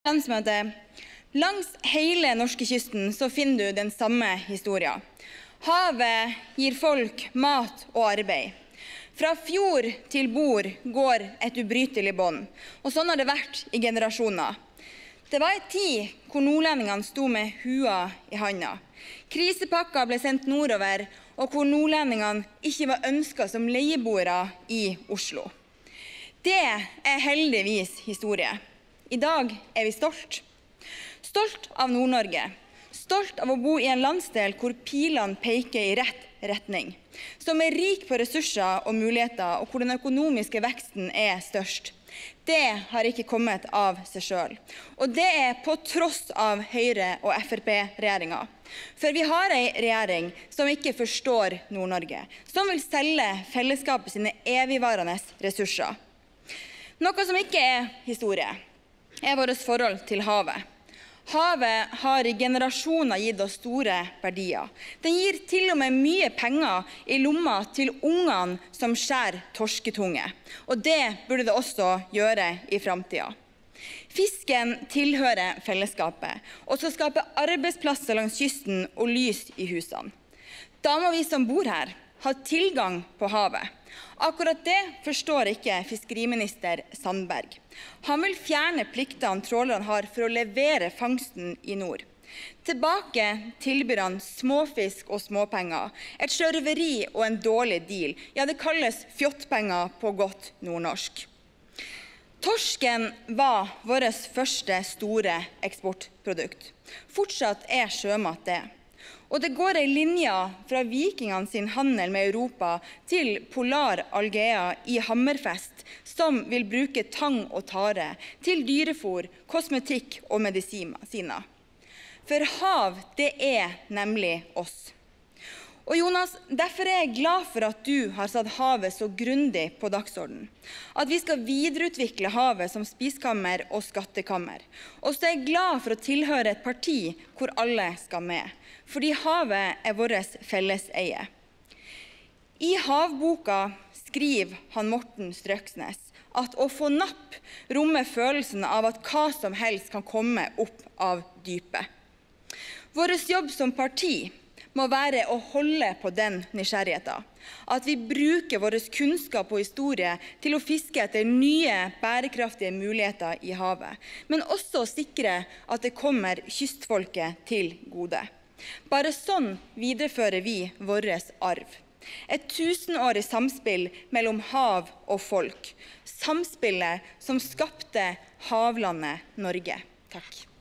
Landsmøte. Langs hele norskekysten så finner du den samme historien. Havet gir folk mat og arbeid. Fra fjord til bord går et ubrytelig bånd, og sånn har det vært i generasjoner. Det var en tid hvor nordlendingene sto med hua i handa. Krisepakka ble sendt nordover, og hvor nordlendingene ikke var ønsket som leieboere i Oslo. Det er heldigvis historie. I dag er vi stolt av Nord-Norge. Stolt av å bo i en landsdel hvor pilene peker i rett retning, som er rik på ressurser og muligheter, og hvor den økonomiske veksten er størst. Det har ikke kommet av seg selv, og det er på tross av Høyre- og Frp-regjeringen. For vi har en regjering som ikke forstår Nord-Norge, som vil selge fellesskapet sine evigvarende ressurser. Noe som ikke er historie, er vårt forhold til havet. Havet har i generasjoner gitt oss store verdier. Den gir til og med mye penger i lomma til ungene som skjærer torsketunge. Og det burde det også gjøre i fremtiden. Fisken tilhører fellesskapet, og skal skape arbeidsplasser langs kysten og lys i husene. Da må vi som bor her ha tilgang på havet. Akkurat det forstår ikke fiskeriminister Sandberg. Han vil fjerne pliktene trålerne har for å levere fangsten i nord. Tilbake tilbyr han småfisk og småpenger, et slørveri og en dårlig deal. Ja, det kalles fjottpenger på godt nordnorsk. Torsken var vårt første store eksportprodukt. Fortsatt er sjømat det. Og det går en linje fra vikingene sin handel med Europa til Polar Algea i Hammerfest, som vil bruke tang og tare til dyrefôr, kosmetikk og medisiner. For hav, det er nemlig oss. Og Jonas, derfor er jeg glad for at du har satt havet så grundig på dagsordenen. At vi skal videreutvikle havet som spiskammer og skattekammer. Og så er jeg glad for å tilhøre et parti hvor alle skal med. Fordi havet er vårt felleseie. I havboka skriver han Morten Strøksnes at å få napp rommer følelsen av at hva som helst kan komme opp av dypet. Vår jobb som parti må være å holde på den nysgjerrigheten. At vi bruker vår kunnskap og historie til å fiske etter nye, bærekraftige muligheter i havet, men også å sikre at det kommer kystfolket til gode. Bare sånn viderefører vi vår arv. Et 1000-årig samspill mellom hav og folk. Samspillet som skapte havlandet Norge. Takk.